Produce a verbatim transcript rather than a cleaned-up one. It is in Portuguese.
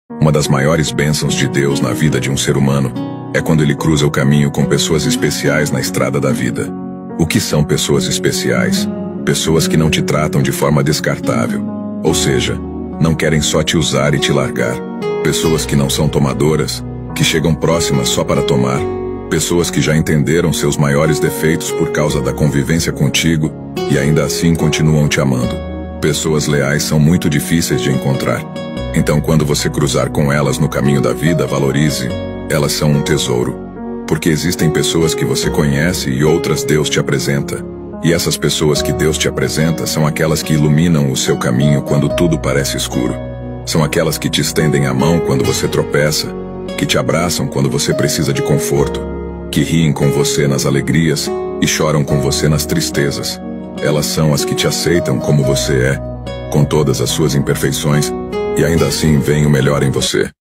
Uma das maiores bênçãos de Deus na vida de um ser humano é quando ele cruza o caminho com pessoas especiais na estrada da vida. O que são pessoas especiais? Pessoas que não te tratam de forma descartável, ou seja, não querem só te usar e te largar. Pessoas que não são tomadoras, que chegam próximas só para tomar. Pessoas que já entenderam seus maiores defeitos por causa da convivência contigo e ainda assim continuam te amando. Pessoas leais são muito difíceis de encontrar. Então, quando você cruzar com elas no caminho da vida, valorize. Elas são um tesouro. Porque existem pessoas que você conhece e outras Deus te apresenta. E essas pessoas que Deus te apresenta são aquelas que iluminam o seu caminho quando tudo parece escuro. São aquelas que te estendem a mão quando você tropeça, que te abraçam quando você precisa de conforto, que riem com você nas alegrias e choram com você nas tristezas. Elas são as que te aceitam como você é, com todas as suas imperfeições, e ainda assim veem o melhor em você.